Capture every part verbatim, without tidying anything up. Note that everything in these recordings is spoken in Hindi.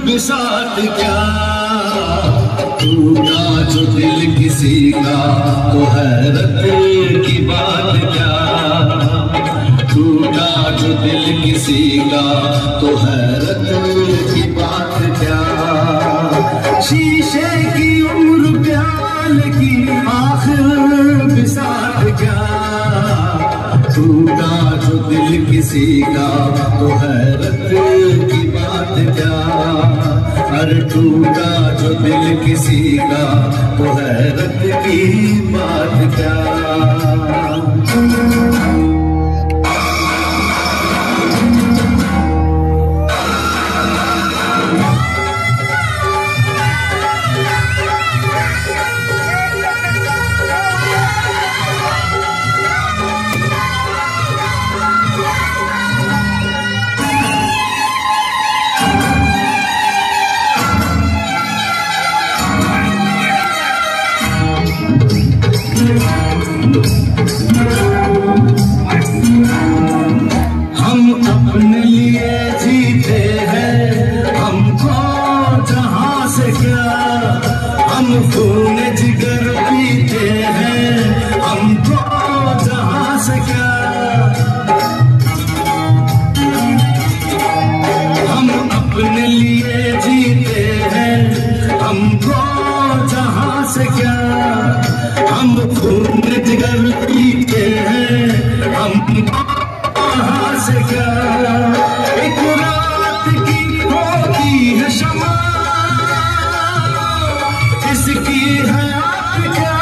बिसात क्या, टूटा जो दिल किसी का तो हैरत की बात क्या, टूटा जो दिल किसी का तो हैरत की बात क्या। शीशे की उम्र प्याल की आखिर बिसात क्या, टूटा जो दिल किसी का तो हैरत की बात क्या, अरे टूटा जो दिल किसी का तो हैरत की बात क्या। हम अपने लिए जीते हैं, हमको जहां से क्या, हम खून जिगर पीते हैं, हमको जहां से क्या। हम अपने लिए जीते हैं, हमको जहां से क्या, हम खून जिगर पीते हैं, हमको जहां से क्या। एक रात की होती है शमा, इसकी हयात क्या,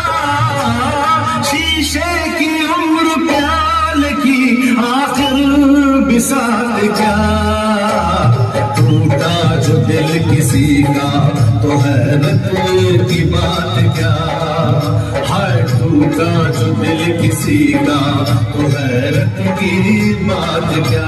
शीशे की उम्र प्याल की आखिर बिसात क्या, टूटा जो दिल किसी का तो हैरत की बात क्या, हाय टूटा जो दिल किसी का तो हैरत की बात क्या।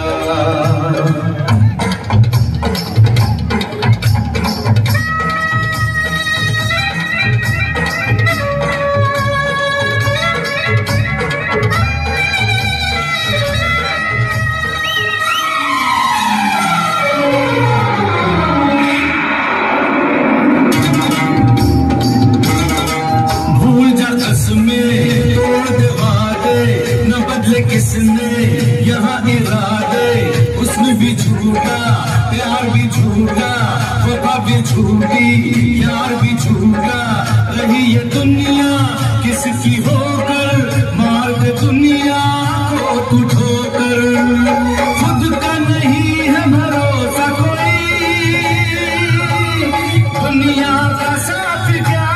किसने यहाँ इरादे, उसमें भी झूठा प्यार भी झूठा, वफा भी झूठी यार भी झूठा, रही ये दुनिया किसकी होकर, मार दे दुनिया को तू ठोकर, खुद का नहीं है भरोसा कोई, दुनिया का साथ क्या,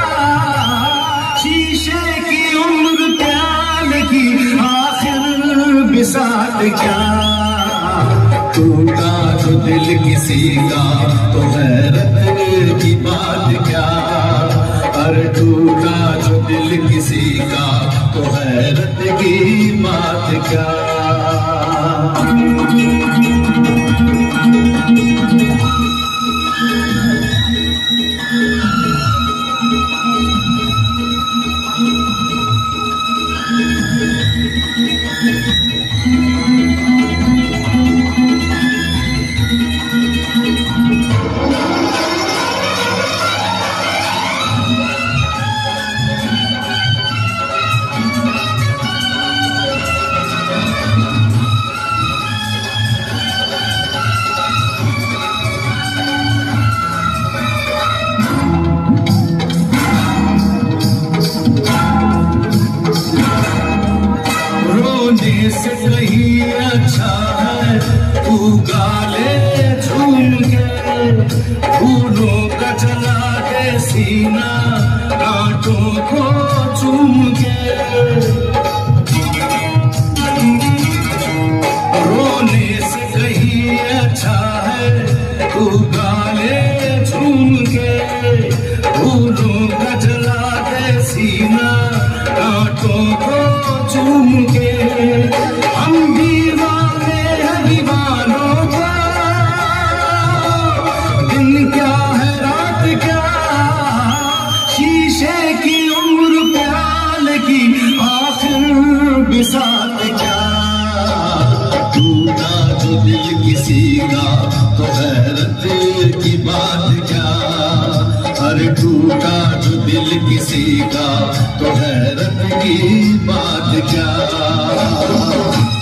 शीशे की उम्र प्याल की बिसात क्या, टूटा जो दिल किसी का तो हैरत की बात क्या, अरे टूटा जो दिल किसी का तो हैरत की बात क्या। से कहीं अच्छा है तू गाले झूम के, फूलों का जला दे सीना कांटों को चूम के, रोने से कहीं अच्छा है तू गाले झूम के, फूलों का जला दे सीना कांटों को चूम के। हम दीवाने हैं दीवानों का, दिन क्या है रात क्या, शीशे की उम्र प्याल की आखिर बिसात क्या, टूटा जो दिल किसी का तो हैरत की की बात क्या, अरे टूटा जो दिल किसी का तो हैरत की बात क्या।